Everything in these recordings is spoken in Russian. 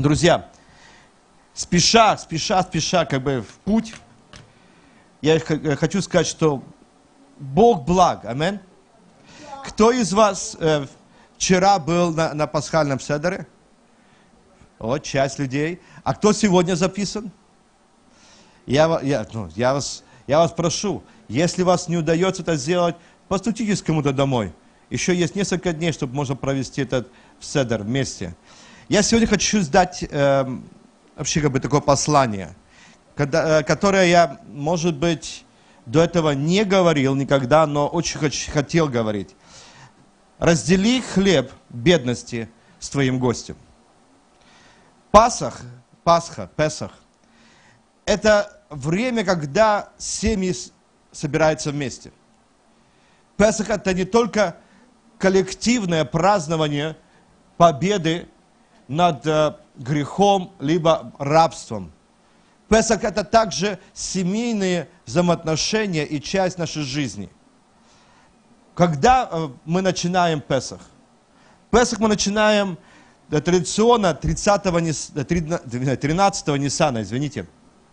Друзья, спеша как бы в путь, я хочу сказать, что Бог благ. Аминь. Кто из вас вчера был на пасхальном седере? Вот, часть людей. А кто сегодня записан? Я вас прошу, если вас не удается это сделать, постучитесь кому-то домой. Еще есть несколько дней, чтобы можно провести этот седер вместе. Я сегодня хочу сдать вообще как бы такое послание, которое я, может быть, до этого не говорил никогда, но очень хотел говорить. Раздели хлеб бедности с твоим гостем. Пасха, Песах, это время, когда семьи собираются вместе. Песах это не только коллективное празднование победы над грехом, либо рабством. Песах это также семейные взаимоотношения и часть нашей жизни. Когда мы начинаем Песах? Песах мы начинаем традиционно 13-го Ниссана, извините.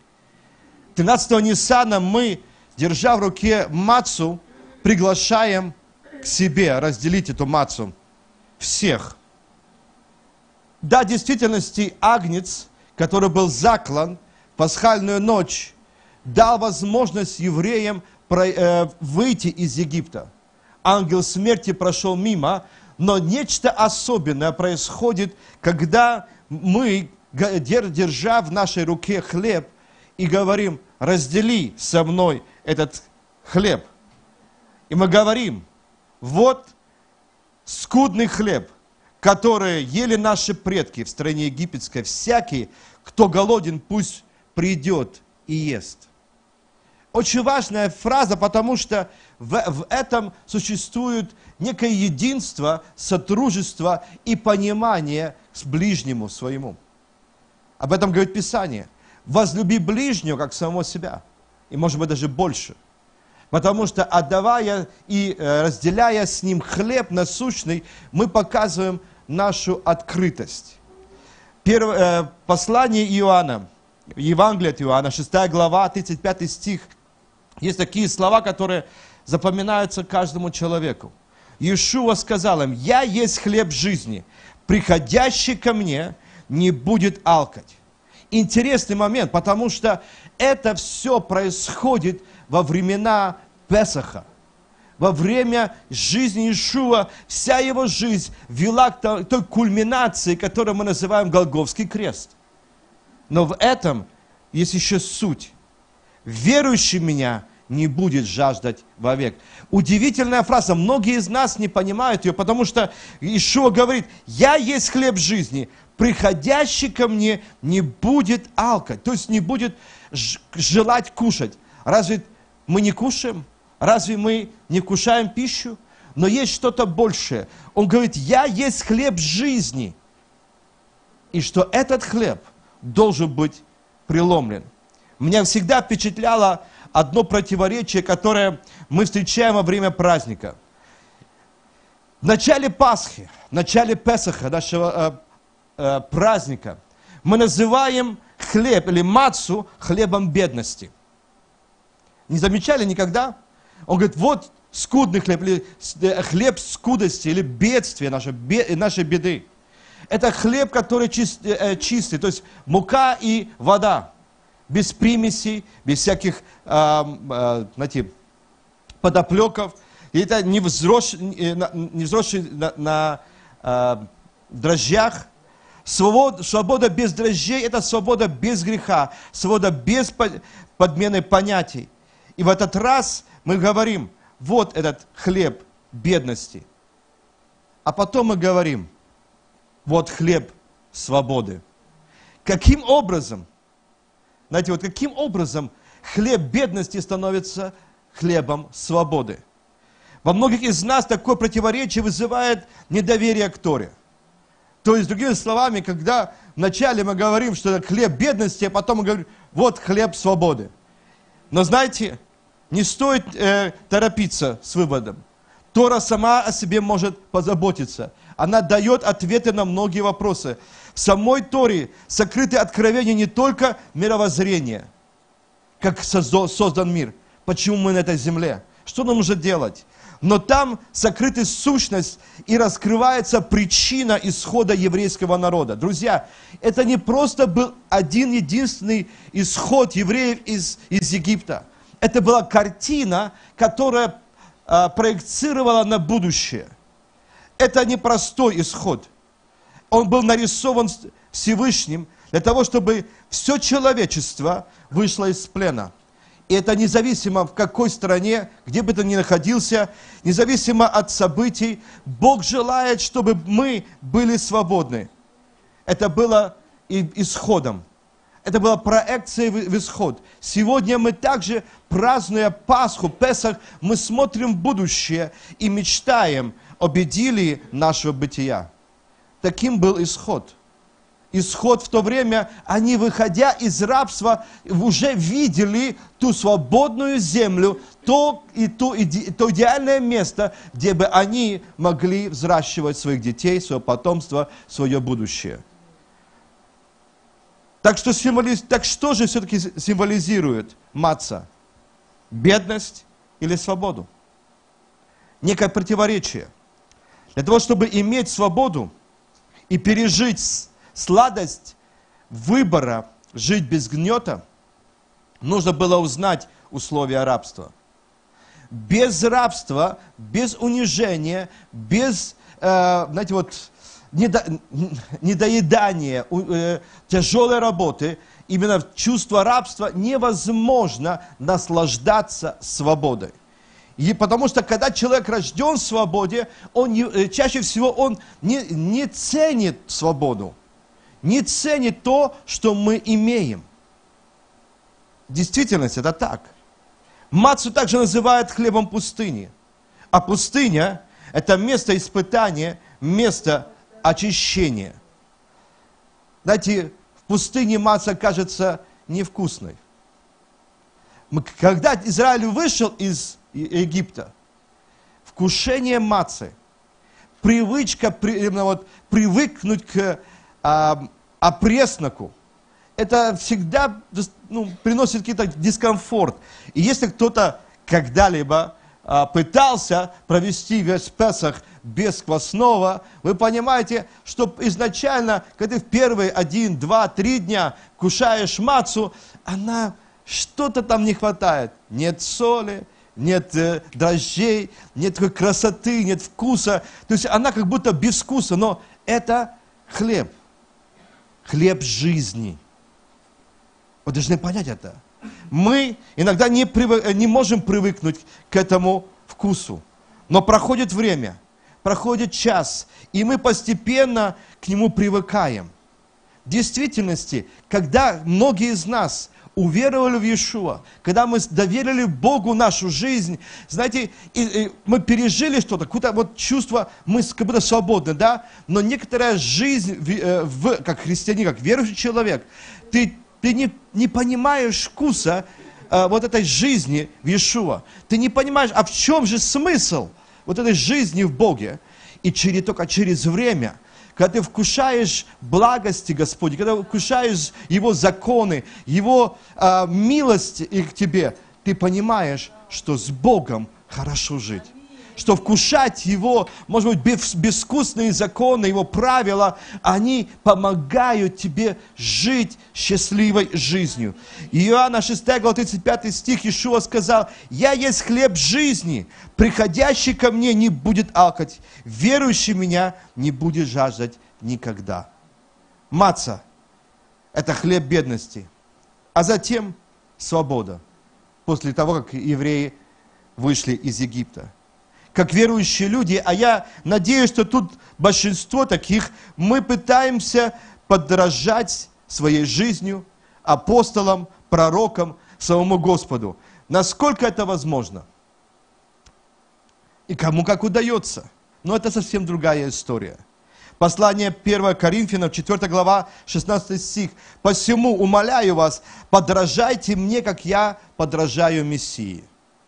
13-го Ниссана мы, держа в руке мацу, приглашаем к себе разделить эту мацу всех. Да, в действительности, агнец, который был заклан в пасхальную ночь, дал возможность евреям выйти из Египта. Ангел смерти прошел мимо, но нечто особенное происходит, когда мы, держа в нашей руке хлеб, и говорим: раздели со мной этот хлеб. И мы говорим: вот скудный хлеб, которые ели наши предки в стране египетской, всякий, кто голоден, пусть придет и ест. Очень важная фраза, потому что в этом существует некое единство, сотрудничество и понимание с ближнему своему. Об этом говорит Писание. Возлюби ближнего, как самого себя. И, может быть, даже больше. Потому что, отдавая и разделяя с ним хлеб насущный, мы показываем нашу открытость. Послание Иоанна, Евангелие от Иоанна, 6 глава, 35 стих. Есть такие слова, которые запоминаются каждому человеку. Иешуа сказал им: «Я есть хлеб жизни, приходящий ко мне не будет алкать». Интересный момент, потому что это все происходит во времена Песаха. Во время жизни Иешуа вся его жизнь вела к той кульминации, которую мы называем Голгофский крест. Но в этом есть еще суть. Верующий в меня не будет жаждать вовек. Удивительная фраза. Многие из нас не понимают ее, потому что Иешуа говорит: «Я есть хлеб жизни, приходящий ко мне не будет алкать». То есть не будет желать кушать. Разве мы не кушаем? Разве мы не вкушаем пищу? Но есть что-то большее. Он говорит: «Я есть хлеб жизни». И что этот хлеб должен быть преломлен. Меня всегда впечатляло одно противоречие, которое мы встречаем во время праздника. В начале Пасхи, в начале Песаха, нашего праздника, мы называем хлеб или мацу хлебом бедности. Не замечали никогда? Он говорит: вот скудный хлеб, или хлеб скудости, или бедствия нашей беды. Это хлеб, который чистый, то есть мука и вода. Без примесей, без всяких, знаете, подоплеков. И это не взросший на дрожжах. Свобода без дрожжей – это свобода без греха, свобода без подмены понятий. И в этот раз мы говорим: вот этот хлеб бедности. А потом мы говорим: вот хлеб свободы. Каким образом? Знаете, вот каким образом хлеб бедности становится хлебом свободы? Во многих из нас такое противоречие вызывает недоверие к Торе. То есть, другими словами, когда вначале мы говорим, что это хлеб бедности, а потом мы говорим: вот хлеб свободы. Но знаете, не стоит торопиться с выводом. Тора сама о себе может позаботиться. Она дает ответы на многие вопросы. В самой Торе сокрыты откровения не только мировоззрения, как создан мир, почему мы на этой земле, что нам нужно делать. Но там сокрыта сущность и раскрывается причина исхода еврейского народа. Друзья, это не просто был один единственный исход евреев из Египта. Это была картина, которая проецировала на будущее. Это не простой исход. Он был нарисован Всевышним для того, чтобы все человечество вышло из плена. И это независимо в какой стране, где бы ты ни находился, независимо от событий, Бог желает, чтобы мы были свободны. Это было исходом. Это была проекция в исход. Сегодня мы также, празднуя Пасху, Песах, мы смотрим в будущее и мечтаем об идиллии нашего бытия. Таким был исход. Исход в то время, они, выходя из рабства, уже видели ту свободную землю, то идеальное место, где бы они могли взращивать своих детей, свое потомство, свое будущее. Так что же все-таки символизирует маца? Бедность или свободу? Некое противоречие. Для того, чтобы иметь свободу и пережить сладость выбора жить без гнета, нужно было узнать условия рабства. Без рабства, без унижения, без, недоедания, тяжелой работы, именно чувство рабства невозможно наслаждаться свободой. И потому что когда человек рожден в свободе, чаще всего он не ценит свободу, не ценит то, что мы имеем. В действительности это так. Мацу также называют хлебом пустыни. А пустыня – это место испытания, место очищения. Знаете, в пустыне маца кажется невкусной. Когда Израиль вышел из Египта, вкушение мацы, привычка привыкнуть к опресноку, это всегда приносит какой-то дискомфорт. И если кто-то когда-либо пытался провести весь Песах без квасного, вы понимаете, что изначально, когда ты в первые 1, 2, 3 дня кушаешь мацу, что-то там не хватает. Нет соли, нет дрожжей, нет такой красоты, нет вкуса. То есть она как будто без вкуса, но это хлеб. Хлеб жизни. Вы должны понять это. Мы иногда не можем привыкнуть к этому вкусу. Но проходит время, проходит час, и мы постепенно к нему привыкаем. В действительности, когда многие из нас уверовали в Иешуа, когда мы доверили Богу нашу жизнь, знаете, мы пережили что-то, какое-то чувство, мы как будто свободны, да? Но некоторая жизнь, как христианин, как верующий человек, ты не понимаешь вкуса этой жизни в Иешуа. Ты не понимаешь, а в чем же смысл этой жизни в Боге? И только через время, когда ты вкушаешь благости Господи, когда вкушаешь Его законы, Его милость к тебе, ты понимаешь, что с Богом хорошо жить. Что вкушать Его, может быть, безвкусные законы, Его правила, они помогают тебе жить счастливой жизнью. Иоанна 6 глава 35 стих, Иешуа сказал: «Я есть хлеб жизни, приходящий ко мне не будет алкать, верующий в меня не будет жаждать никогда». Маца – это хлеб бедности, а затем свобода, после того, как евреи вышли из Египта. Как верующие люди, а я надеюсь, что тут большинство таких, мы пытаемся подражать своей жизнью апостолам, пророкам, самому Господу. Насколько это возможно? И кому как удается. Но это совсем другая история. Послание 1 Коринфянам, 4 глава, 16 стих. «Посему умоляю вас, подражайте мне, как я подражаю Мессии».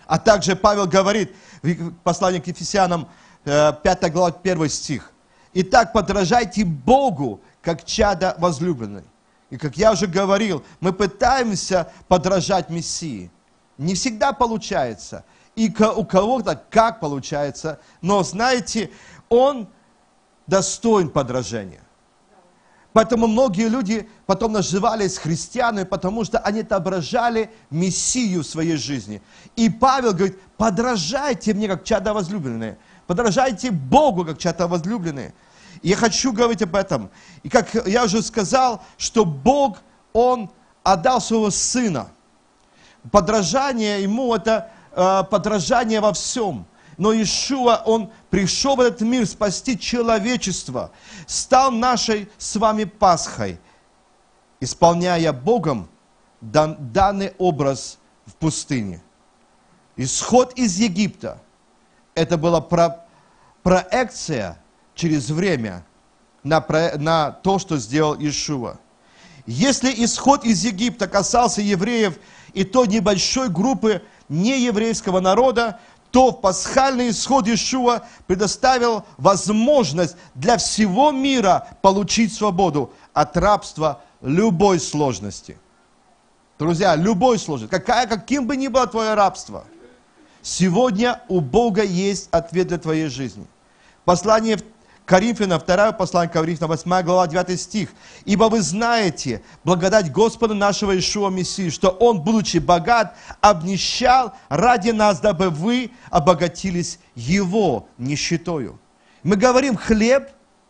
А также Павел говорит в послании к Ефесянам, 5 глава, 1 стих. «Итак, подражайте Богу, как чада возлюбленной». И как я уже говорил, мы пытаемся подражать Мессии. Не всегда получается. И у кого-то как получается. Но знаете, Он достоин подражения. Поэтому многие люди потом назывались христианами, потому что они отображали Мессию в своей жизни. И Павел говорит, подражайте мне, как чада возлюбленные. Подражайте Богу, как чада возлюбленные. И я хочу говорить об этом. И как я уже сказал, что Бог, Он отдал своего Сына. Подражание Ему – это подражание во всем. Но Иешуа, Он пришел в этот мир спасти человечество, стал нашей с вами Пасхой, исполняя Богом данный образ в пустыне. Исход из Египта – это была проекция через время на то, что сделал Иешуа. Если исход из Египта касался евреев и той небольшой группы нееврейского народа, то пасхальный исход Иешуа предоставил возможность для всего мира получить свободу от рабства любой сложности. Друзья, любой сложности, каким бы ни было твое рабство, сегодня у Бога есть ответ для твоей жизни. Послание Коринфянам, 2 послание Коринфянам, 8 глава, 9 стих. «Ибо вы знаете благодать Господа нашего Иешуа Мессии, что Он, будучи богат, обнищал ради нас, дабы вы обогатились Его нищетою». Мы говорим хлеб,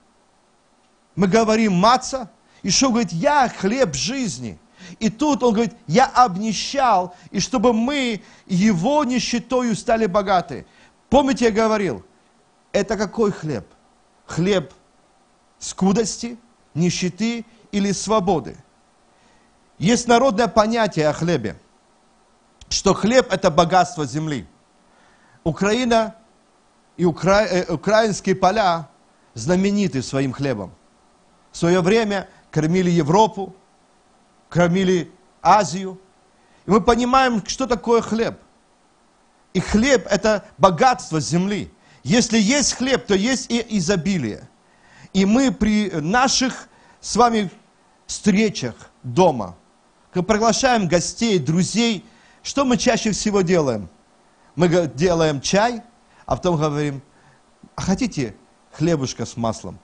мы говорим маца. Иешуа говорит, я хлеб жизни. И тут Он говорит, я обнищал, и чтобы мы Его нищетою стали богаты. Помните, я говорил, это какой хлеб? Хлеб скудости, нищеты или свободы. Есть народное понятие о хлебе, что хлеб – это богатство земли. Украина и украинские поля знамениты своим хлебом. В свое время кормили Европу, кормили Азию. И мы понимаем, что такое хлеб. И хлеб – это богатство земли. Если есть хлеб, то есть и изобилие. И мы при наших с вами встречах дома, когда приглашаем гостей, друзей, что мы чаще всего делаем? Мы делаем чай, а потом говорим, а хотите хлебушка с маслом?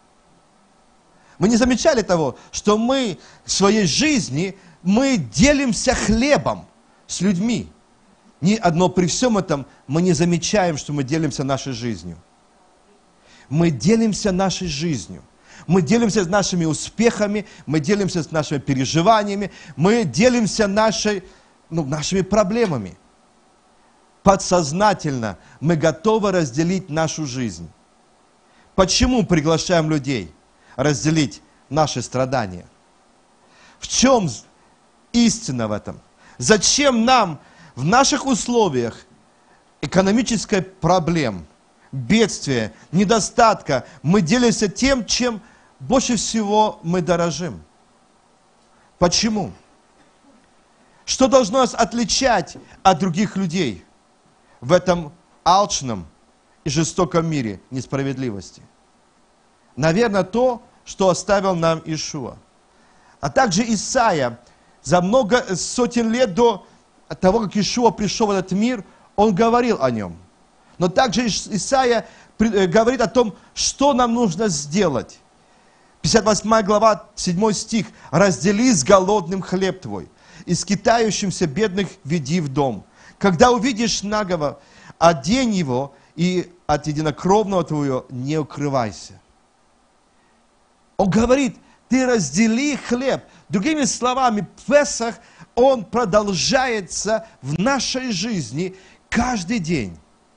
Вы не замечали того, что мы в своей жизни, мы делимся хлебом с людьми? Но при всем этом мы не замечаем, что мы делимся нашей жизнью. Мы делимся нашей жизнью. Мы делимся нашими успехами, мы делимся нашими переживаниями, мы делимся нашими проблемами. Подсознательно мы готовы разделить нашу жизнь. Почему приглашаем людей разделить наши страдания? В чем истина в этом? Зачем нам в наших условиях экономической проблем, бедствия, недостатка мы делимся тем, чем больше всего мы дорожим? Почему? Что должно нас отличать от других людей в этом алчном и жестоком мире несправедливости? Наверное, то, что оставил нам Иешуа. А также Исаия за много сотен лет до того, как Иешуа пришел в этот мир, он говорил о нем. Но также Исаия говорит о том, что нам нужно сделать. 58 глава, 7 стих. «Раздели с голодным хлеб твой, и скитающимся бедных веди в дом. Когда увидишь нагого, одень его, и от единокровного твоего не укрывайся». Он говорит, ты раздели хлеб. Другими словами, Песах, он продолжается в нашей жизни каждый день.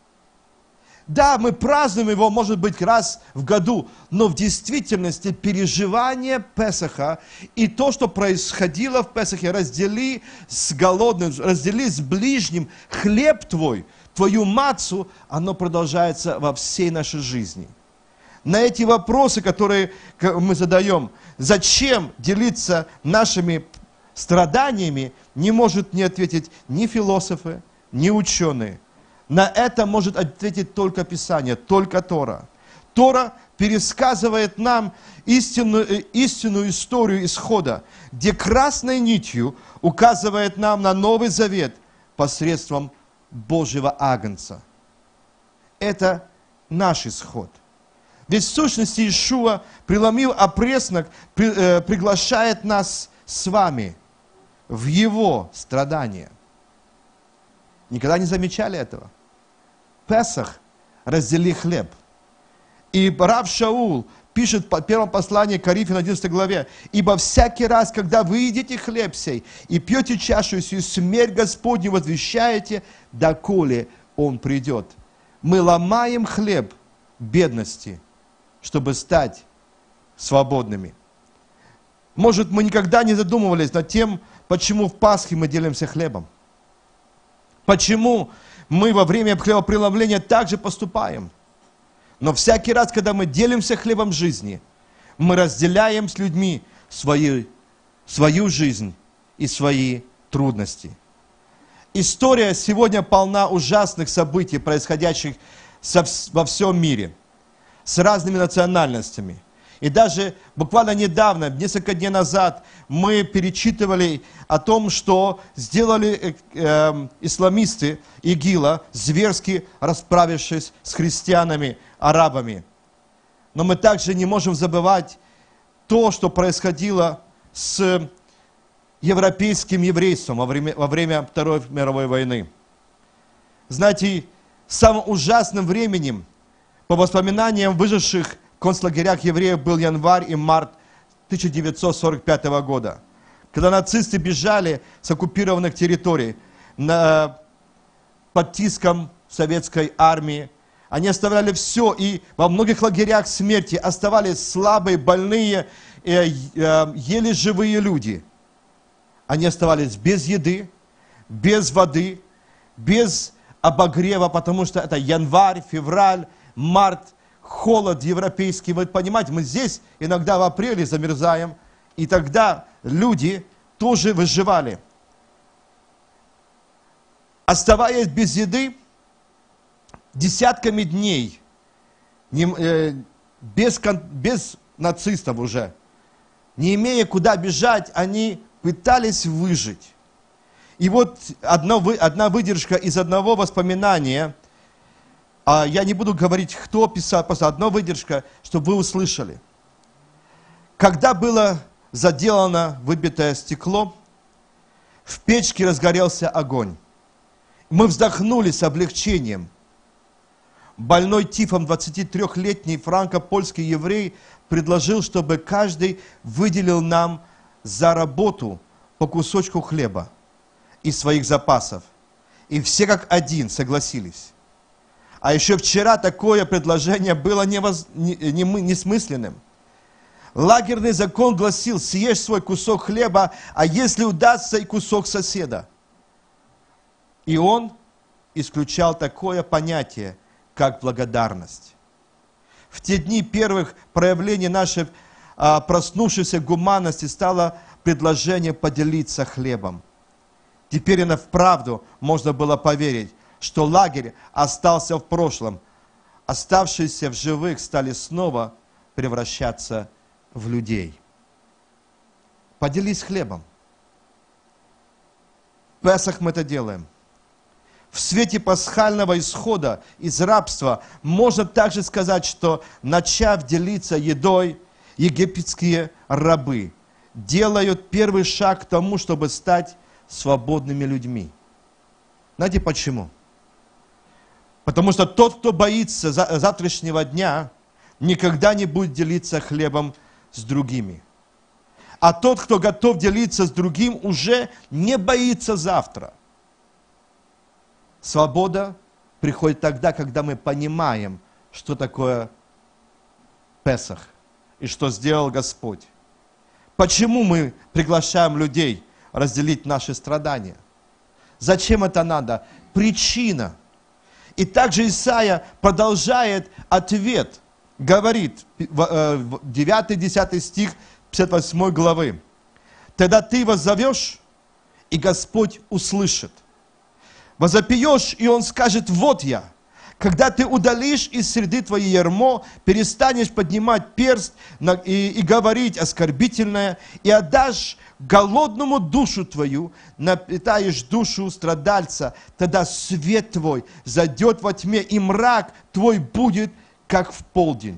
Да, мы празднуем его, может быть, раз в году, но в действительности переживание Песаха и то, что происходило в Песахе, раздели с голодным, раздели с ближним хлеб твой, твою мацу, оно продолжается во всей нашей жизни. На эти вопросы, которые мы задаем, зачем делиться нашими страданиями, не может не ответить ни философы, ни ученые. На это может ответить только Писание, только Тора. Тора пересказывает нам истинную историю исхода, где красной нитью указывает нам на Новый Завет посредством Божьего Агнца. Это наш исход. Ведь в сущности Иешуа, преломив опреснок, приглашает нас с вами в Его страдания. Никогда не замечали этого? Песах, раздели хлеб. И рав Шаул пишет в первом послании к Коринфянам 11 главе: «Ибо всякий раз, когда вы едите хлеб сей и пьете чашу сию, смерть Господню возвещаете, доколе Он придет». Мы ломаем хлеб бедности, чтобы стать свободными. Может, мы никогда не задумывались над тем, почему в Пасхе мы делимся хлебом. Почему мы во время хлебопреломления также поступаем. Но всякий раз, когда мы делимся хлебом жизни, мы разделяем с людьми свою жизнь и свои трудности. История сегодня полна ужасных событий, происходящих во всем мире, с разными национальностями. И даже буквально недавно, несколько дней назад, мы перечитывали о том, что сделали исламисты ИГИЛа, зверски расправившись с христианами, арабами. Но мы также не можем забывать то, что происходило с европейским еврейством во время Второй мировой войны. Знаете, самым ужасным временем, по воспоминаниям выживших в концлагерях евреев, был январь и март 1945 года, когда нацисты бежали с оккупированных территорий под тиском советской армии. Они оставляли все, и во многих лагерях смерти оставались слабые, больные, еле живые люди. Они оставались без еды, без воды, без обогрева, потому что это январь, февраль, март, холод европейский. Вы понимаете, мы здесь иногда в апреле замерзаем, и тогда люди тоже выживали. Оставаясь без еды, десятками дней, без нацистов уже, не имея куда бежать, они пытались выжить. И вот одна выдержка из одного воспоминания, я не буду говорить, кто писал, просто одна выдержка, чтобы вы услышали. Когда было заделано выбитое стекло, в печке разгорелся огонь. Мы вздохнули с облегчением. Больной тифом 23-летний франко-польский еврей предложил, чтобы каждый выделил нам за работу по кусочку хлеба из своих запасов. И все как один согласились. А еще вчера такое предложение было несмысленным. Лагерный закон гласил: съешь свой кусок хлеба, а если удастся, и кусок соседа. И он исключал такое понятие, как благодарность. В те дни первых проявлений нашей проснувшейся гуманности стало предложение поделиться хлебом. Теперь и вправду можно было поверить, что лагерь остался в прошлом. Оставшиеся в живых стали снова превращаться в людей. Поделись хлебом. В Песах мы это делаем. В свете пасхального исхода из рабства можно также сказать, что, начав делиться едой, египетские рабы делают первый шаг к тому, чтобы стать свободными людьми. Знаете почему? Потому что тот, кто боится завтрашнего дня, никогда не будет делиться хлебом с другими. А тот, кто готов делиться с другим, уже не боится завтра. Свобода приходит тогда, когда мы понимаем, что такое Песах и что сделал Господь. Почему мы приглашаем людей разделить наши страдания? Зачем это надо? Причина. И также Исаия продолжает ответ, говорит, 9-10 стих 58 главы. «Тогда ты воззовешь, и Господь услышит. Возопьешь, и Он скажет: вот я. Когда ты удалишь из среды твоей ярмо, перестанешь поднимать перст и говорить оскорбительное, и отдашь голодному душу твою, напитаешь душу страдальца, тогда свет твой зайдет во тьме, и мрак твой будет, как в полдень.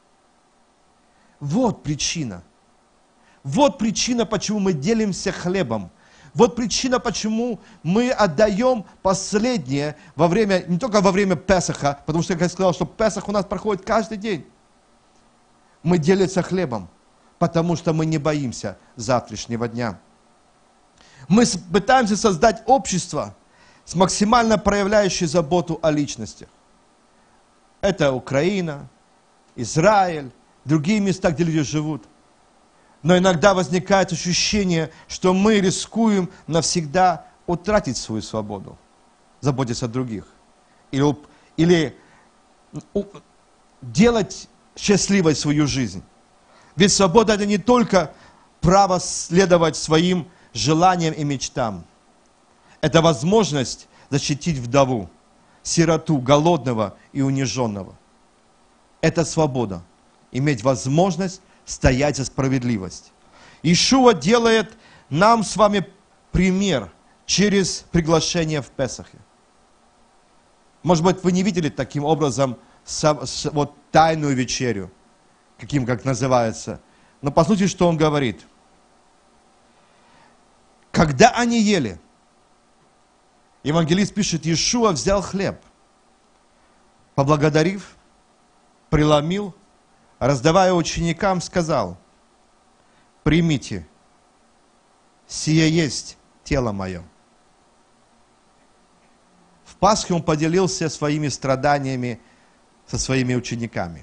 Вот причина. Вот причина, почему мы делимся хлебом. Вот причина, почему мы отдаем последнее во время, не только во время Песаха, потому что я сказал, что Песах у нас проходит каждый день. Мы делимся хлебом, потому что мы не боимся завтрашнего дня. Мы пытаемся создать общество с максимально проявляющей заботу о личностях. Это Украина, Израиль, другие места, где люди живут. Но иногда возникает ощущение, что мы рискуем навсегда утратить свою свободу, заботиться о других. Или делать счастливой свою жизнь. Ведь свобода – это не только право следовать своим желаниям и мечтам. Это возможность защитить вдову, сироту, голодного и униженного. Это свобода. Иметь возможность стоять за справедливость. Иешуа делает нам с вами пример через приглашение в Песахе. Может быть, вы не видели таким образом вот тайную вечерю, как называется. Но послушайте, что он говорит. Когда они ели, евангелист пишет: Иешуа взял хлеб, поблагодарив, преломил, раздавая ученикам, сказал: примите, сие есть тело мое. В Пасхе он поделился своими страданиями со своими учениками.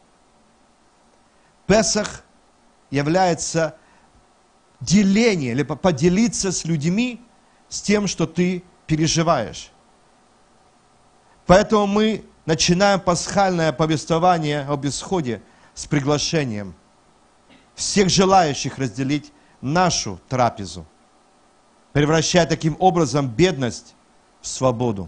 Песах является деление, либо поделиться с людьми с тем, что ты переживаешь. Поэтому мы начинаем пасхальное повествование об исходе с приглашением всех желающих разделить нашу трапезу, превращая таким образом бедность в свободу.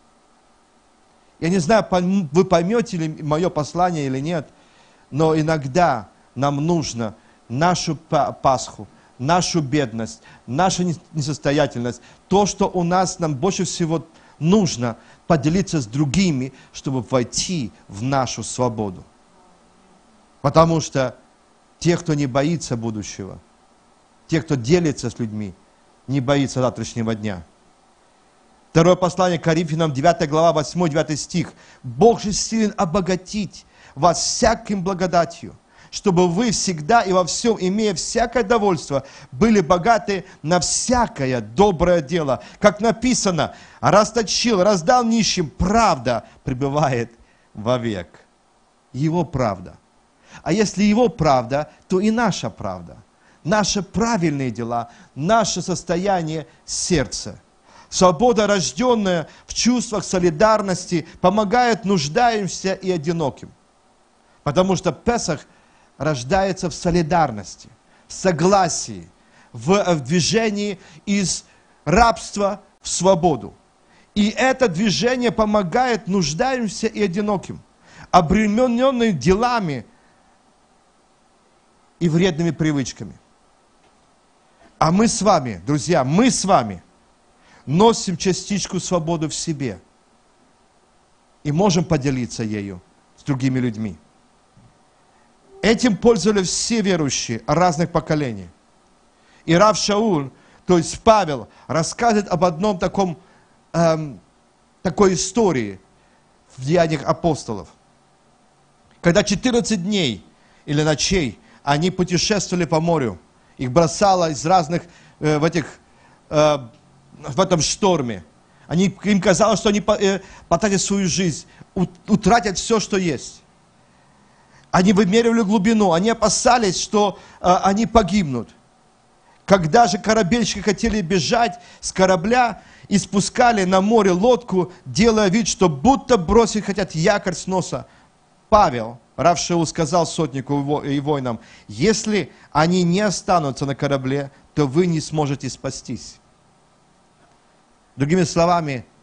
Я не знаю, вы поймете ли мое послание или нет, но иногда нам нужно нашу Пасху, нашу бедность, нашу несостоятельность, то, что у нас нам больше всего нужно, поделиться с другими, чтобы войти в нашу свободу. Потому что те, кто не боится будущего, те, кто делится с людьми, не боится завтрашнего дня. Второе послание к Коринфянам, 9 глава, 8-9 стих. «Бог же силен обогатить вас всяким благодатью, чтобы вы всегда и во всем, имея всякое довольство, были богаты на всякое доброе дело. Как написано: расточил, раздал нищим, правда пребывает вовек». Его правда. А если Его правда, то и наша правда. Наши правильные дела, наше состояние сердца. Свобода, рожденная в чувствах солидарности, помогает нуждающимся и одиноким. Потому что Песах рождается в солидарности, в согласии, в движении из рабства в свободу. И это движение помогает нуждающимся и одиноким, обремененным делами и вредными привычками. А мы с вами, друзья, мы с вами носим частичку свободы в себе и можем поделиться ею с другими людьми. Этим пользовались все верующие разных поколений. И Рав Шауль, то есть Павел, рассказывает об одном такой истории в Деяниях апостолов. Когда 14 дней или ночей они путешествовали по морю, их бросало из разных, в этом шторме. Им казалось, что они потратят свою жизнь, утратят все, что есть. Они вымеривали глубину, они опасались, что они погибнут. Когда же корабельщики хотели бежать с корабля и спускали на море лодку, делая вид, что будто бросить хотят якорь с носа, Павел, Рав Шауль, сказал сотнику и воинам: если они не останутся на корабле, то вы не сможете спастись. Другими словами,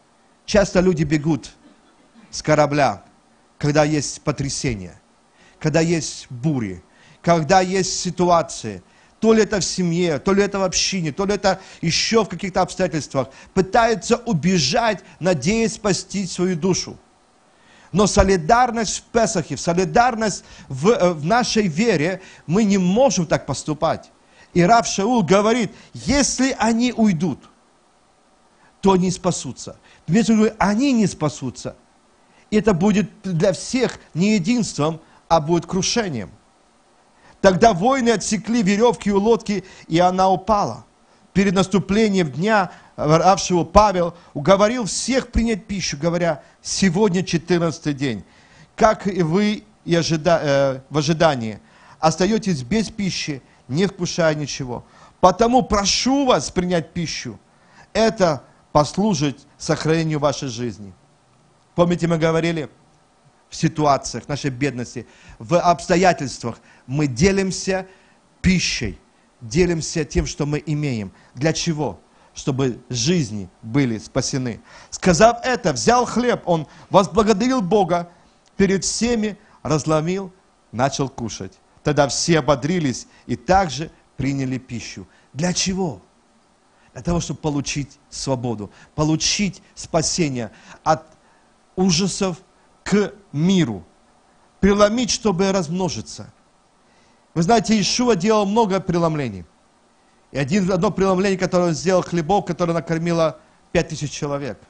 Часто люди бегут с корабля, когда есть потрясение, когда есть бури, когда есть ситуации, то ли это в семье, то ли это в общине, то ли это еще в каких-то обстоятельствах, пытаются убежать, надеясь спасти свою душу. Но солидарность в Песахе, солидарность в нашей вере, мы не можем так поступать. И Рав Шаул говорит, если они уйдут, то не спасутся. Если они не спасутся, это будет для всех не единством, а будет крушением. Тогда воины отсекли веревки у лодки, и она упала. Перед наступлением дня Рав Шаул Павел уговорил всех принять пищу, говоря, сегодня 14-й день. Как и вы в ожидании, остаетесь без пищи, не вкушая ничего. Потому прошу вас принять пищу. Это послужит сохранению вашей жизни. Помните, мы говорили, в ситуациях нашей бедности, в обстоятельствах мы делимся пищей, делимся тем, что мы имеем. Для чего? Чтобы жизни были спасены. Сказав это, взял хлеб, он возблагодарил Бога, перед всеми разломил, начал кушать. Тогда все ободрились и также приняли пищу. Для чего? Для того, чтобы получить свободу, получить спасение от ужасов к миру, преломить, чтобы размножиться. Вы знаете, Иешуа делал много преломлений. И одно преломление, которое он сделал хлебов, которое накормило 5000 человек.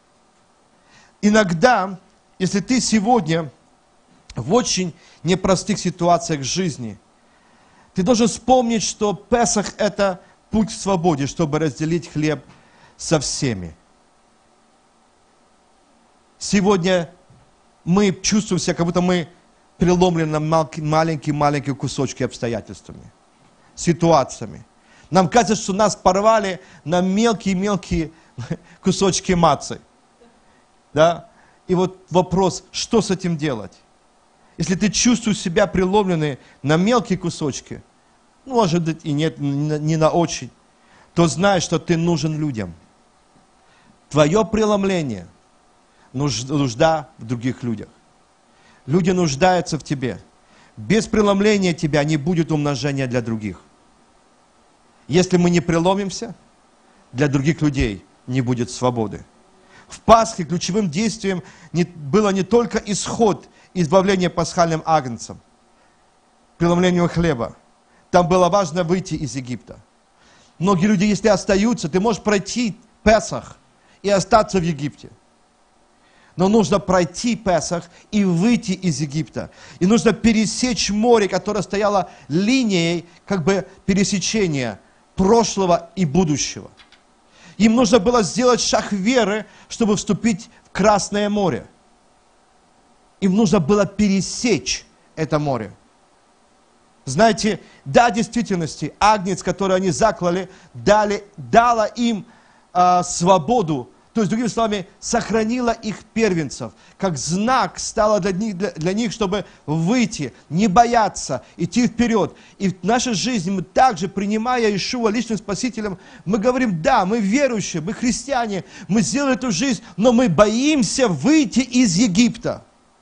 Иногда, если ты сегодня в очень непростых ситуациях жизни, ты должен вспомнить, что Песах – это путь к свободе, чтобы разделить хлеб со всеми. Сегодня мы чувствуем себя, как будто мы преломлены на маленькие кусочки обстоятельствами, ситуациями. Нам кажется, что нас порвали на мелкие кусочки мацы. Да? И вот вопрос, что с этим делать? Если ты чувствуешь себя преломленный на мелкие кусочки, может быть и нет, не на очень, то знай, что ты нужен людям. Твое преломление – нужда в других людях. Люди нуждаются в тебе. Без преломления тебя не будет умножения для других. Если мы не преломимся, для других людей не будет свободы. В Пасхе ключевым действием было не только исход избавления пасхальным агнцем, преломлению хлеба. Там было важно выйти из Египта. Многие люди, если остаются, ты можешь пройти Песах и остаться в Египте. Но нужно пройти Песах и выйти из Египта. И нужно пересечь море, которое стояло линией пересечения прошлого и будущего. Им нужно было сделать шаг веры, чтобы вступить в Красное море. Им нужно было пересечь это море. Знаете, да, в действительности, агнец, который они заклали, дала им свободу. То есть, другими словами, сохранила их первенцев. Как знак стало для них, чтобы выйти, не бояться, идти вперед. И в нашей жизни мы также, принимая Иешуа личным спасителем, мы говорим, да, мы верующие, мы христиане, мы сделали эту жизнь, но мы боимся выйти из Египта.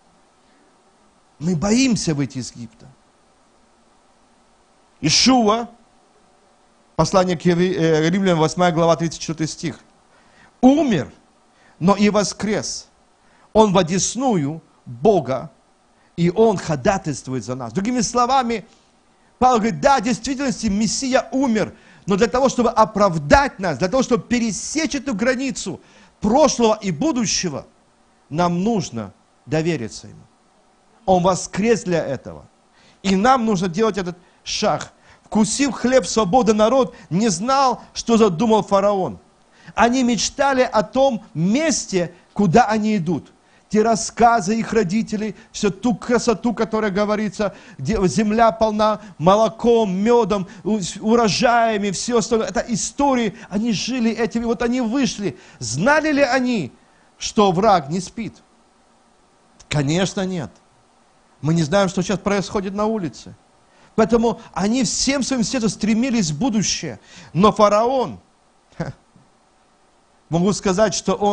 Мы боимся выйти из Египта. Иешуа, послание к Римлянам, 8 глава, 34 стих. Умер, но и воскрес. Он в одесную Бога, и Он ходатайствует за нас. Другими словами, Павел говорит, да, в действительности Мессия умер, но для того, чтобы оправдать нас, для того, чтобы пересечь эту границу прошлого и будущего, нам нужно довериться Ему. Он воскрес для этого. И нам нужно делать этот шаг. Вкусив хлеб свободы, народ не знал, что задумал фараон. Они мечтали о том месте, куда они идут. Те рассказы их родителей, всю ту красоту, которая говорится, где земля полна молоком, медом, урожаями, все остальное. Это истории, они жили этим, и вот они вышли. Знали ли они, что враг не спит? Конечно, нет. Мы не знаем, что сейчас происходит на улице. Поэтому они всем своим сердцем стремились в будущее. Но фараон, могу сказать, что он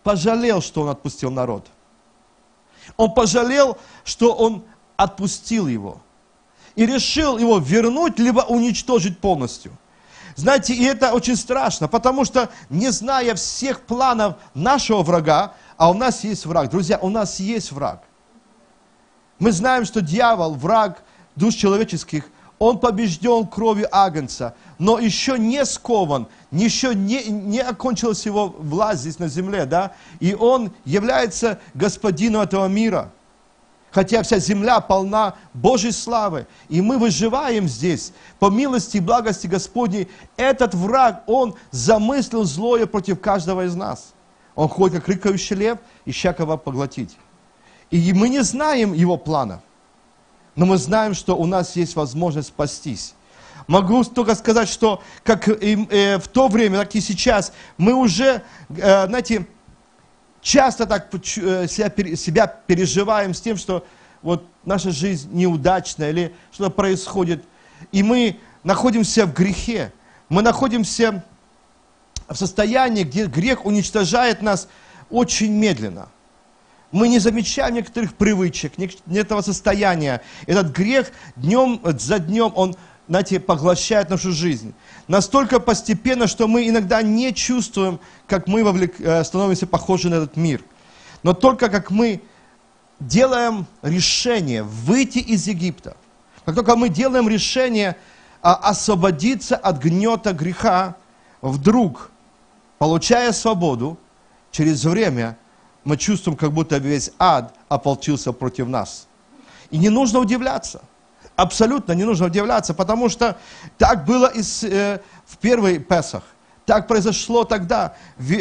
пожалел, что он отпустил народ. Он пожалел, что он отпустил его. И решил его вернуть, либо уничтожить полностью. Знаете, и это очень страшно, потому что, не зная всех планов нашего врага, а у нас есть враг. Друзья, у нас есть враг. Мы знаем, что дьявол, враг душ человеческих, он побежден кровью Агнца, но еще не скован, еще не окончилась его власть здесь на земле, да? И он является господином этого мира. Хотя вся земля полна Божьей славы, и мы выживаем здесь, по милости и благости Господней, этот враг, он замыслил злое против каждого из нас. Он ходит, как рыкающий лев, ища кого поглотить. И мы не знаем его планов, но мы знаем, что у нас есть возможность спастись. Могу только сказать, что как в то время, так и сейчас, мы уже, знаете, часто так себя переживаем с тем, что вот наша жизнь неудачная или что-то происходит. И мы находимся в грехе. Мы находимся в состоянии, где грех уничтожает нас очень медленно. Мы не замечаем некоторых привычек, этого состояния. Этот грех днем за днем, он, знаете, поглощает нашу жизнь. Настолько постепенно, что мы иногда не чувствуем, как мы становимся похожи на этот мир. Но только как мы делаем решение выйти из Египта, как только мы делаем решение освободиться от гнета греха, вдруг, получая свободу, через время мы чувствуем, как будто весь ад ополчился против нас. И не нужно удивляться. Абсолютно не нужно удивляться, потому что так было и в первый Песах. Так произошло тогда.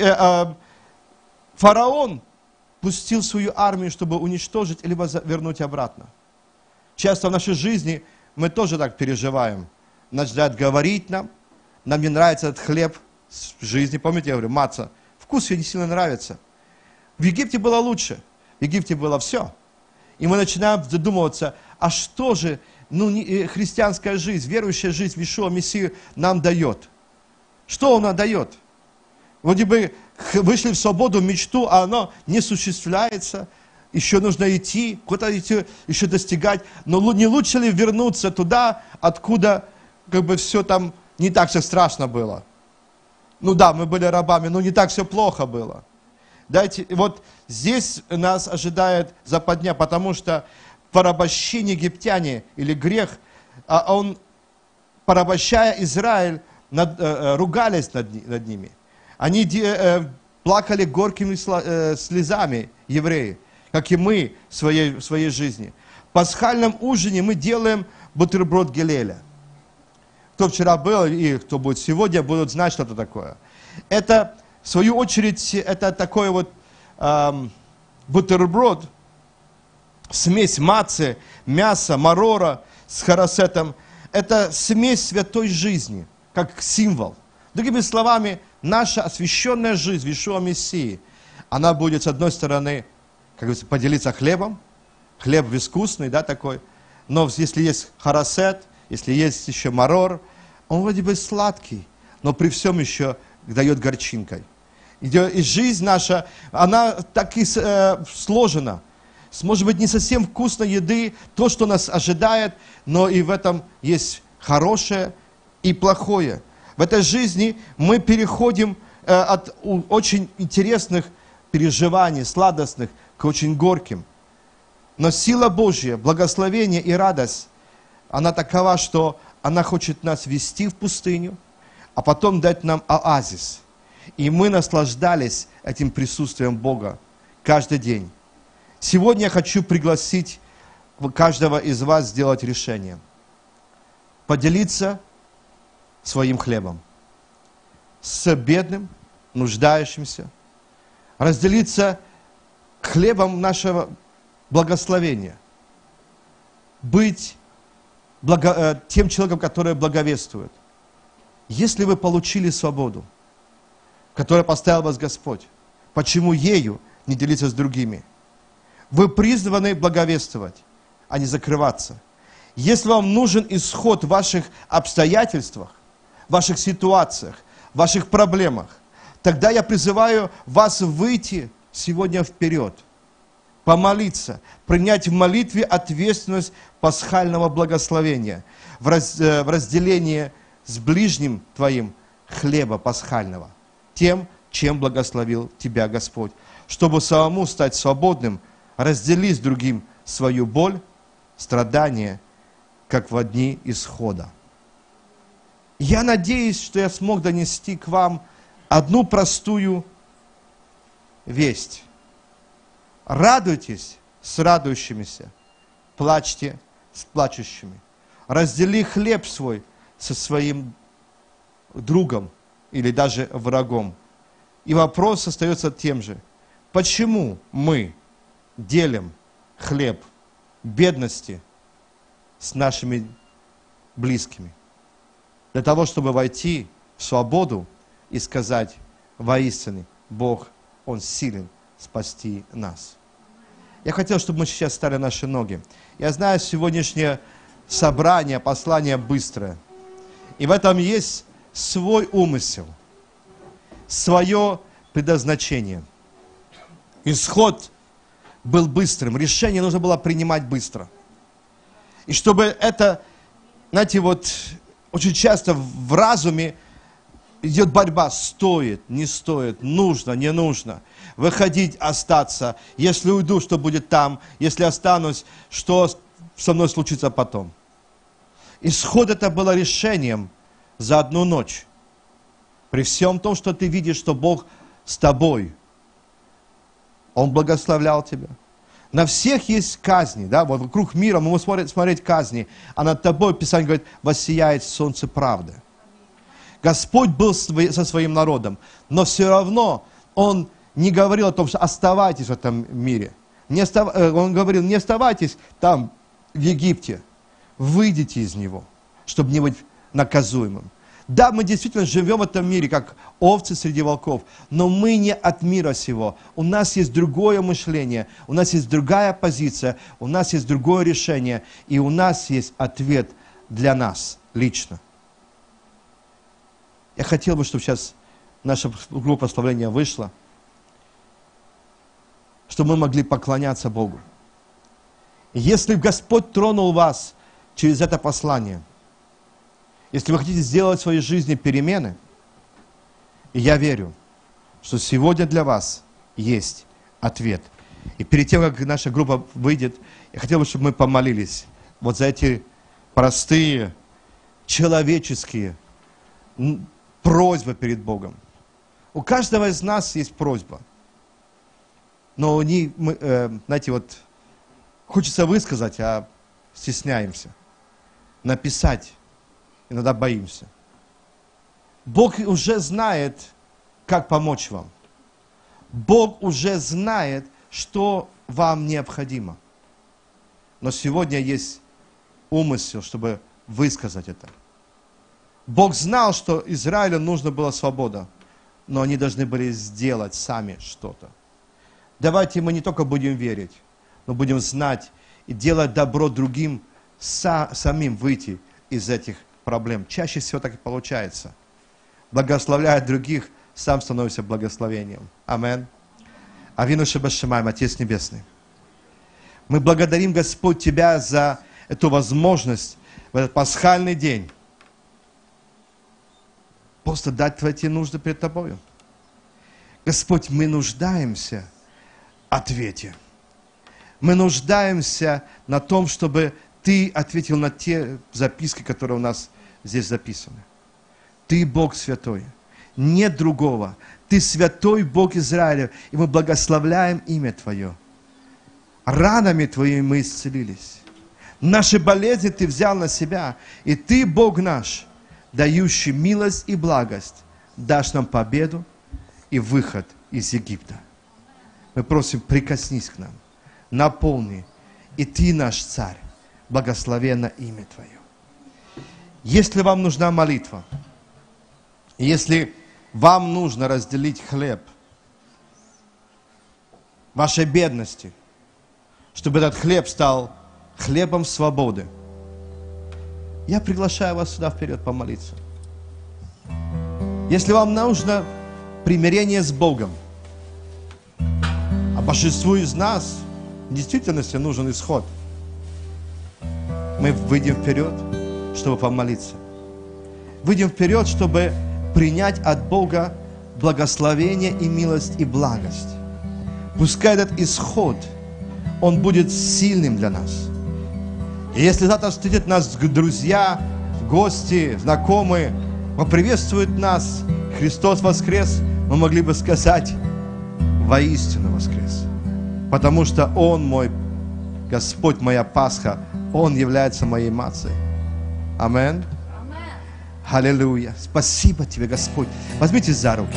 Фараон пустил свою армию, чтобы уничтожить, либо вернуть обратно. Часто в нашей жизни мы тоже так переживаем. Начинают говорить нам не нравится этот хлеб в жизни. Помните, я говорю, маца, вкус ей не сильно нравится. В Египте было лучше. В Египте было все. И мы начинаем задумываться, а что же христианская жизнь, верующая жизнь в Иешуа Мессию нам дает? Что она дает? Вроде бы вышли в свободу, в мечту, а оно не осуществляется. Еще нужно идти, куда-то идти, еще достигать. Но не лучше ли вернуться туда, откуда как бы все там не так все страшно было? Ну да, мы были рабами, но не так все плохо было. Дайте, вот здесь нас ожидает западня, потому что порабощение египтяне или грех, он, порабощая Израиль, ругались над ними. Они плакали горькими слезами, евреи, как и мы в своей жизни. В пасхальном ужине мы делаем бутерброд гелеля. Кто вчера был и кто будет сегодня, будут знать, что это такое. Это, в свою очередь, это такой вот бутерброд, смесь мацы, мяса, марора с харасетом. Это смесь святой жизни, как символ. Другими словами, наша освященная жизнь в Иешуа Мессии, она будет, с одной стороны, как говорится, поделиться хлебом. Хлеб безвкусный, да, такой. Но если есть харасет, если есть еще марор, он вроде бы сладкий, но при всем еще дает горчинкой. И жизнь наша, она так и сложена. Может быть, не совсем вкусной еды, то, что нас ожидает, но и в этом есть хорошее и плохое. В этой жизни мы переходим от очень интересных переживаний, сладостных, к очень горьким. Но сила Божья, благословение и радость, она такова, что она хочет нас вести в пустыню, а потом дать нам оазис. И мы наслаждались этим присутствием Бога каждый день. Сегодня я хочу пригласить каждого из вас сделать решение. Поделиться своим хлебом с бедным, нуждающимся. Разделиться хлебом нашего благословения. Быть тем человеком, который благовествует. Если вы получили свободу, которую поставил вас Господь, почему ею не делиться с другими? Вы призваны благовествовать, а не закрываться. Если вам нужен исход в ваших обстоятельствах, в ваших ситуациях, в ваших проблемах, тогда я призываю вас выйти сегодня вперед, помолиться, принять в молитве ответственность пасхального благословения, в разделении с ближним твоим хлеба пасхального, тем, чем благословил тебя Господь. Чтобы самому стать свободным, раздели с другим свою боль, страдания, как в дни исхода. Я надеюсь, что я смог донести к вам одну простую весть. Радуйтесь с радующимися, плачьте с плачущими. Раздели хлеб свой со своим другом или даже врагом. И вопрос остается тем же. Почему мы делим хлеб бедности с нашими близкими? Для того, чтобы войти в свободу и сказать: воистину, Бог, Он силен спасти нас. Я хотел, чтобы мы сейчас стали на наши ноги. Я знаю, сегодняшнее собрание, послание быстрое. И в этом есть свой умысел, свое предназначение. Исход был быстрым, решение нужно было принимать быстро. И чтобы это, знаете, вот очень часто в разуме идет борьба: стоит, не стоит, нужно, не нужно. Выходить, остаться. Если уйду, что будет там? Если останусь, что со мной случится потом? Исход это было решением за одну ночь. При всем том, что ты видишь, что Бог с тобой. Он благословлял тебя. На всех есть казни, да, вот вокруг мира мы можем смотреть казни, а над тобой, Писание говорит, воссияет солнце правды. Господь был со своим народом, но все равно Он не говорил о том, что оставайтесь в этом мире. Он говорил: не оставайтесь там, в Египте, выйдите из него, чтобы не быть наказуемым. Да, мы действительно живем в этом мире, как овцы среди волков, но мы не от мира сего. У нас есть другое мышление, у нас есть другая позиция, у нас есть другое решение, и у нас есть ответ для нас лично. Я хотел бы, чтобы сейчас наша группа прославления вышла, чтобы мы могли поклоняться Богу. И если Господь тронул вас через это послание, если вы хотите сделать в своей жизни перемены, и я верю, что сегодня для вас есть ответ. И перед тем, как наша группа выйдет, я хотел бы, чтобы мы помолились вот за эти простые, человеческие просьбы перед Богом. У каждого из нас есть просьба. Но знаете, вот хочется высказать, а стесняемся. Написать. Иногда боимся. Бог уже знает, как помочь вам. Бог уже знает, что вам необходимо. Но сегодня есть умысел, чтобы высказать это. Бог знал, что Израилю нужна была свобода, но они должны были сделать сами что-то. Давайте мы не только будем верить, но будем знать и делать добро другим, самим выйти из этих проблем. Чаще всего так и получается. Благословляя других, сам становится благословением. Амин. Авину Шебашимаем, Отец Небесный. Мы благодарим, Господь, Тебя за эту возможность в этот пасхальный день просто дать Твои нужды перед Тобою. Господь, мы нуждаемся в ответе. Мы нуждаемся на том, чтобы Ты ответил на те записки, которые у нас здесь записаны. Ты Бог святой. Нет другого. Ты святой Бог Израиля. И мы благословляем имя Твое. Ранами Твоими мы исцелились. Наши болезни Ты взял на себя. И Ты, Бог наш, дающий милость и благость, дашь нам победу и выход из Египта. Мы просим, прикоснись к нам. Наполни. И Ты наш Царь. Благословенно имя Твое. Если вам нужна молитва, если вам нужно разделить хлеб вашей бедности, чтобы этот хлеб стал хлебом свободы, я приглашаю вас сюда вперед помолиться. Если вам нужно примирение с Богом. А большинству из нас в действительности нужен исход. Мы выйдем вперед, чтобы помолиться. Выйдем вперед, чтобы принять от Бога благословение и милость и благость. Пускай этот исход, он будет сильным для нас. И если завтра встретят нас друзья, гости, знакомые, поприветствуют нас, Христос воскрес, мы могли бы сказать, воистину воскрес. Потому что Он мой Господь, моя Пасха, Он является моей мацей. Аминь. Аллилуйя. Спасибо Тебе, Господь. Возьмите за руки.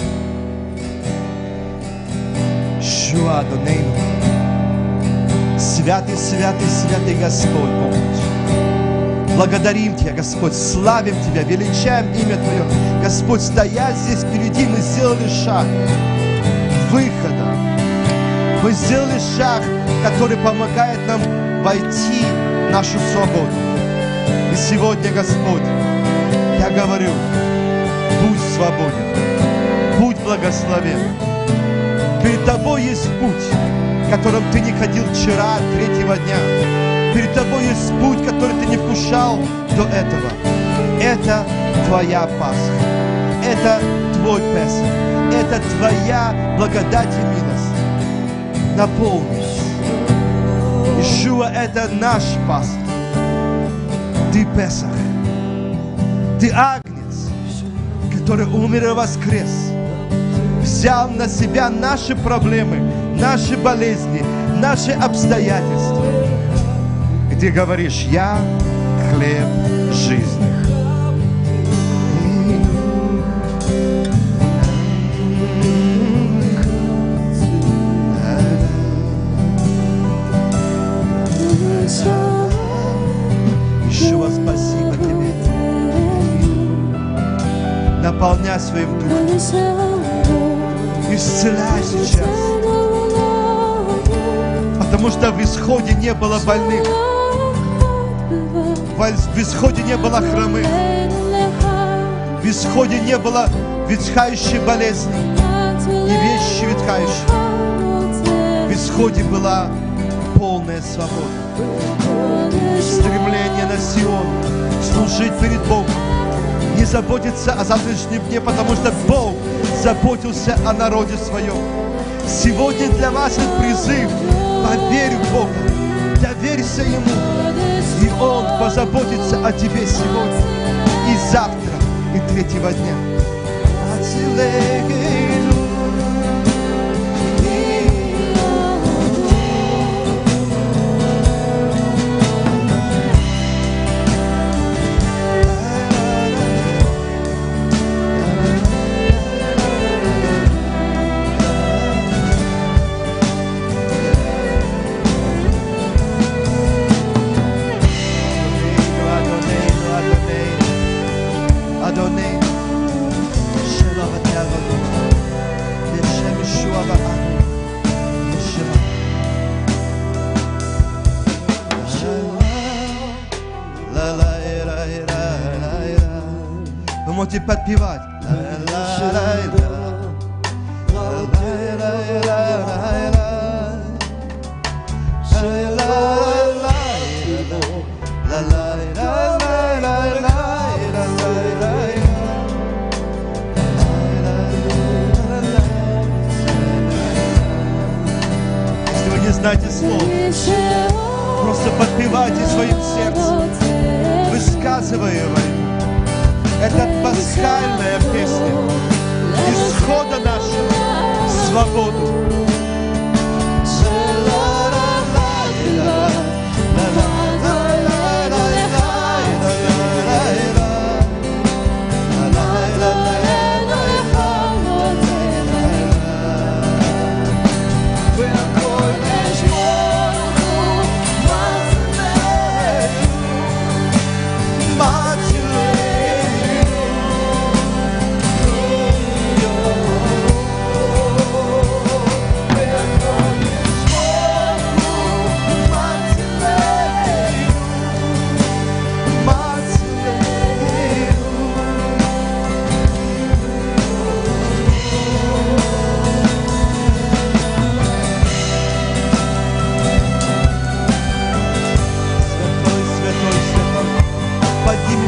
Шуа Адонейну. Святый, святый, святый Господь Бог наш. Благодарим Тебя, Господь, славим Тебя, величаем имя Твое. Господь, стоя здесь впереди, мы сделали шаг выхода. Мы сделали шаг, который помогает нам войти в нашу свободу. И сегодня, Господь, я говорю, будь свободен, будь благословен. Перед Тобой есть путь, которым Ты не ходил вчера, третьего дня. Перед Тобой есть путь, который Ты не вкушал до этого. Это Твоя Пасха, это Твой Песах, это Твоя благодать и милость. Наполни нас. Иешуа, это наш Пасха. Ты Песах. Ты Агнец, который умер и воскрес, взял на себя наши проблемы, наши болезни, наши обстоятельства. И Ты говоришь, я хлеб жизни. Иешуа, спасибо Тебе. Наполняй своим духом. Исцеляй сейчас. Потому что в исходе не было больных. В исходе не было хромых. В исходе не было ветхающей болезни. И вещи ветхающие. В исходе была полная свобода. Стремление на Сион. Служить перед Богом. Не заботиться о завтрашнем дне, потому что Бог заботился о народе своем. Сегодня для вас этот призыв. Поверь в Бога, доверься Ему, и Он позаботится о тебе сегодня, и завтра, и третьего дня. Вы можете подпевать. Если вы не знаете слов, просто подпевайте своим сердцем, высказывая его. Это пасхальная песня исхода нашего в свободу.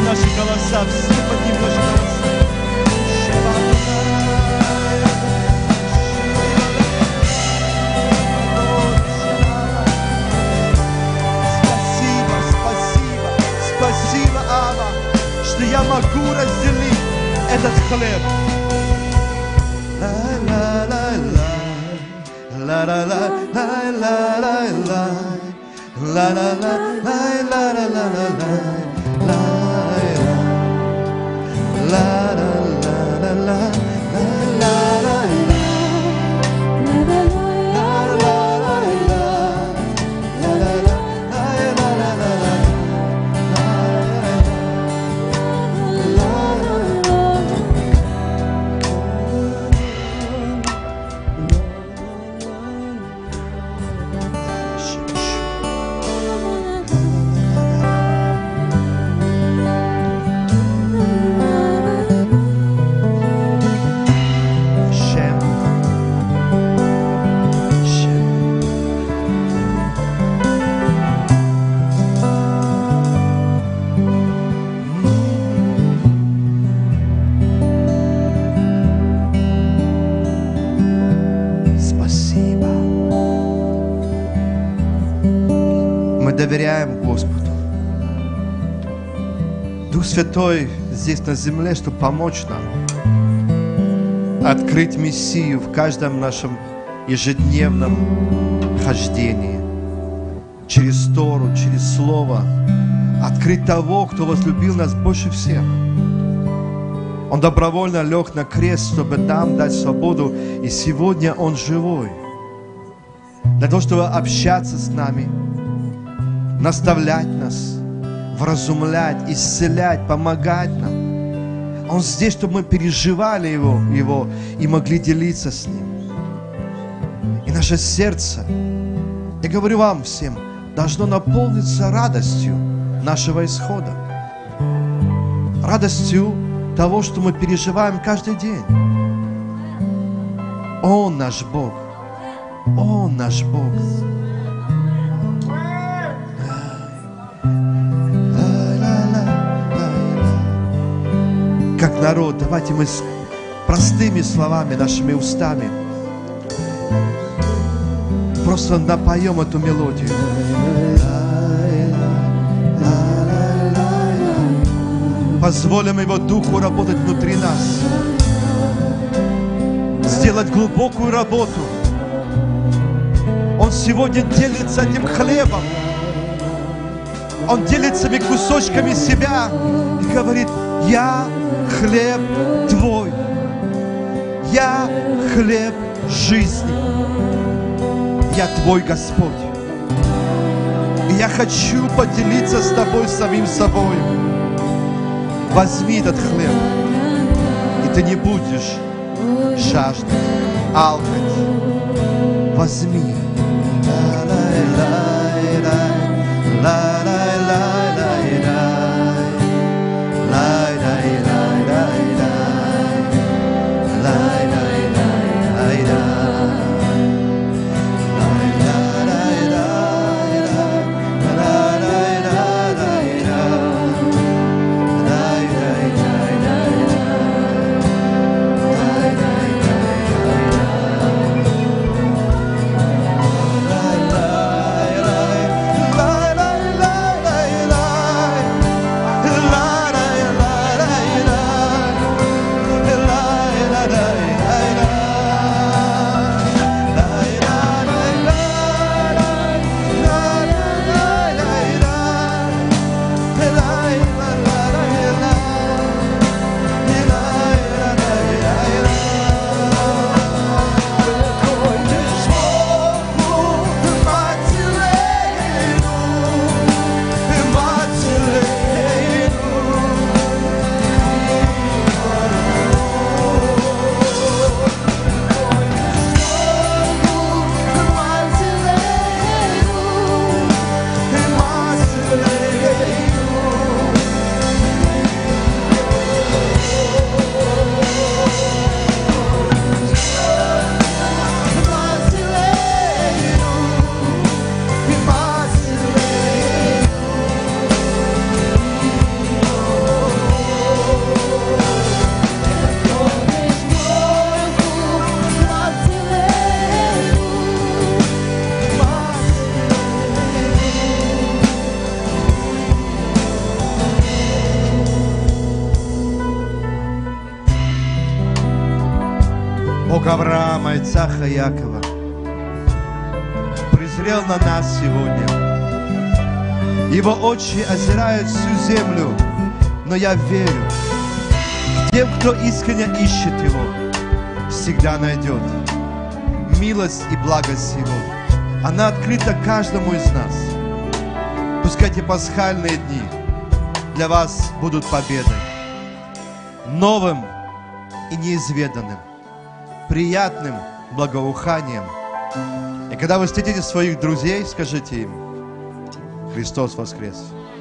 наши голоса, все поднимем наши голоса. Спасибо, спасибо, спасибо, Ава, что я могу разделить этот хлеб. Доверяем Господу. Дух Святой здесь на земле, чтобы помочь нам открыть Мессию в каждом нашем ежедневном хождении. Через Тору, через Слово. Открыть того, кто возлюбил нас больше всех. Он добровольно лег на крест, чтобы нам дать свободу. И сегодня Он живой. Для того, чтобы общаться с нами, наставлять нас, вразумлять, исцелять, помогать нам. Он здесь, чтобы мы переживали Его и могли делиться с Ним. И наше сердце, я говорю вам всем, должно наполниться радостью нашего исхода. Радостью того, что мы переживаем каждый день. Он наш Бог. Он наш Бог. Как народ, давайте мы с простыми словами, нашими устами просто напоем эту мелодию. Позволим Его Духу работать внутри нас, сделать глубокую работу. Он сегодня делится этим хлебом. Он делится кусочками себя и говорит: я хлеб Твой, я хлеб жизни, я Твой Господь. И я хочу поделиться с Тобой самим собой. Возьми этот хлеб, и ты не будешь жаждать, алкать. Возьми. Бог Авраама, Ицхака, Якова, презрел на нас сегодня. Его очи озирают всю землю, но я верю, тем, кто искренне ищет Его, всегда найдет. Милость и благость Его, она открыта каждому из нас. Пускай эти пасхальные дни для вас будут победой, новым и неизведанным, приятным благоуханием. И когда вы встретите своих друзей, скажите им: Христос воскрес!